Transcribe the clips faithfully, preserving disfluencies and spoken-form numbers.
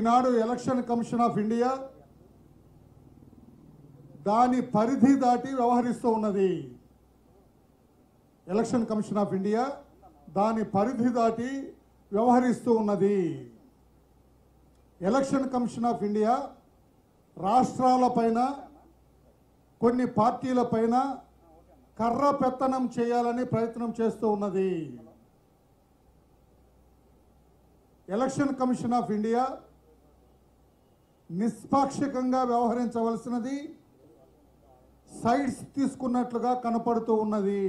Eenadu election commission of India దాని పరిధి దాటి వ్యవహరిస్తూ ఉన్నది. ఎలక్షన్ కమిషన్ ఆఫ్ ఇండియా దాని పరిధి దాటి వ్యవహరిస్తూ ఉన్నది. ఎలక్షన్ కమిషన్ ఆఫ్ ఇండియా రాష్ట్రాలపైన కొన్ని పార్టీలపైన కర్ర పెత్తనం చేయాలని ప్రయత్నం చేస్తూ ఉన్నది. ఎలక్షన్ కమిషన్ ఆఫ్ ఇండియా నిష్పాక్షికంగా వ్యవహరించవలసినది సైడ్స్ తీసుకున్నట్లుగా కనపడుతూ ఉన్నది.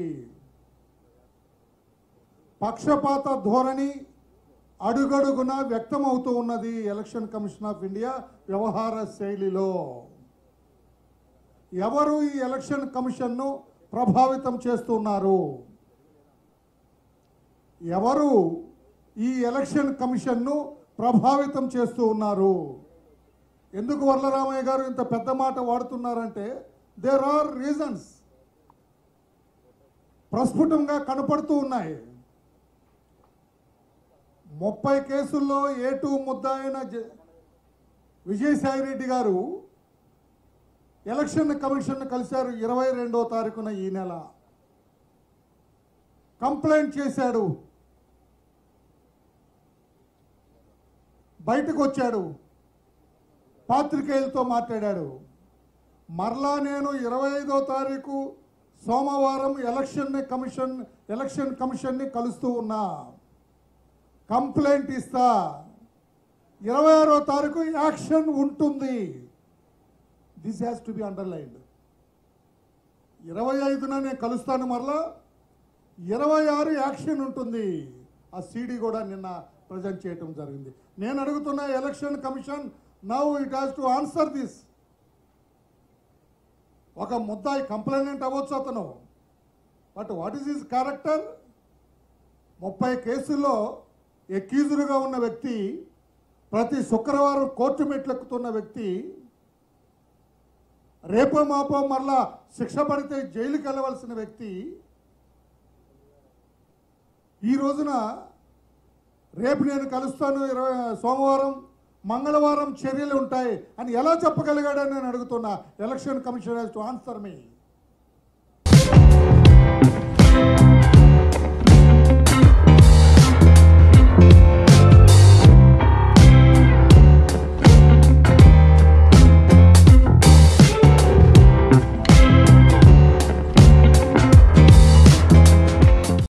పక్షపాత ధోరణి అడుగడుగున వ్యక్తమవుతూ ఉన్నది. ఎలక్షన్ కమిషన్ ఆఫ్ ఇండియా వ్యవహార శైలిలో ఎవరు ఈ ఎలక్షన్ కమిషన్ను ప్రభావితం చేస్తున్నారు? ఎవరు ఈ ఎలక్షన్ కమిషన్ను ప్రభావితం చేస్తూ ఉన్నారు? ఎందుకు వరలరామయ్య గారు ఇంత పెద్ద మాట వాడుతున్నారంటే దేర్ ఆర్ రీజన్స్ ప్రస్ఫుటంగా కనపడుతూ ఉన్నాయి. ముప్పై కేసుల్లో ఏ టూ ముద్దాయిన విజయసాయి రెడ్డి గారు ఎలక్షన్ కమిషన్ కలిశారు ఇరవై రెండో తారీఖున ఈ నెల. కంప్లైంట్ చేశాడు, బయటకు వచ్చాడు, పాత్రికేయులతో మాట్లాడాడు. మరలా నేను ఇరవై ఐదో తారీఖు సోమవారం ఎలక్షన్ కమిషన్ ఎలక్షన్ కమిషన్ని కలుస్తూ ఉన్నా, కంప్లైంట్ ఇస్తా, ఇరవై ఆరో తారీఖు యాక్షన్ ఉంటుంది. This has to be underlined. ఇరవై ఐదున నేను కలుస్తాను, మరలా ఇరవై ఆరు యాక్షన్ ఉంటుంది. ఆ సీడీ కూడా నిన్న ప్రజెంట్ చేయటం జరిగింది. నేను అడుగుతున్న election commission now it has to answer this. ఒక ముద్దాయి కంప్లైంట్ అవ్వచ్చు అతను, but what is his character? ముప్పై కేసుల్లో ఎక్యూజుడుగా ఉన్న వ్యక్తి, ప్రతి శుక్రవారం కోర్టు మెట్లెక్కుతున్న వ్యక్తి, రేపో మాపో మరలా శిక్ష పడితే జైలుకి వెళ్ళవలసిన వ్యక్తి ఈ రోజున రేపు నేను కలుస్తాను, ఇరవై సోమవారం మంగళవారం చర్యలు ఉంటాయి అని ఎలా చెప్పగలిగాడని నేను అడుగుతున్నా. Election commission has to answer me.